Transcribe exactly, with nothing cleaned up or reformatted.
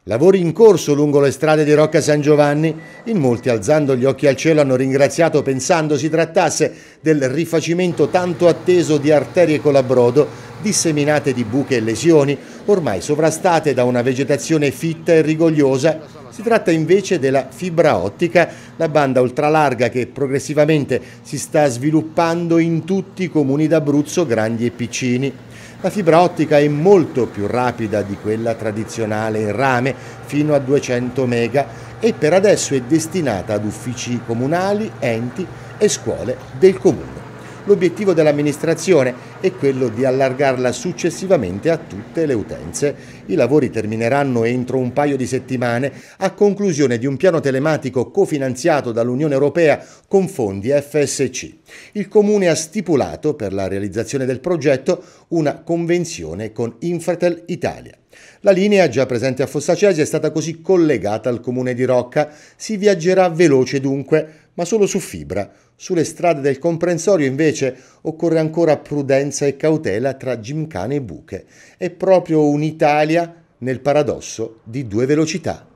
Lavori in corso lungo le strade di Rocca San Giovanni. In molti, alzando gli occhi al cielo, hanno ringraziato pensando si trattasse del rifacimento tanto atteso di arterie colabrodo disseminate di buche e lesioni, ormai sovrastate da una vegetazione fitta e rigogliosa. Si tratta invece della fibra ottica, la banda ultralarga che progressivamente si sta sviluppando in tutti i comuni d'Abruzzo, grandi e piccini. La fibra ottica è molto più rapida di quella tradizionale in rame, fino a duecento mega, e per adesso è destinata ad uffici comunali, enti e scuole del comune. L'obiettivo dell'amministrazione è quello di allargarla successivamente a tutte le utenze. I lavori termineranno entro un paio di settimane a conclusione di un piano telematico cofinanziato dall'Unione Europea con fondi F S C. Il Comune ha stipulato per la realizzazione del progetto una convenzione con Infratel Italia. La linea, già presente a Fossacesi, è stata così collegata al comune di Rocca. Si viaggerà veloce dunque, ma solo su fibra. Sulle strade del comprensorio invece occorre ancora prudenza e cautela tra gimkane e buche. È proprio un'Italia nel paradosso di due velocità.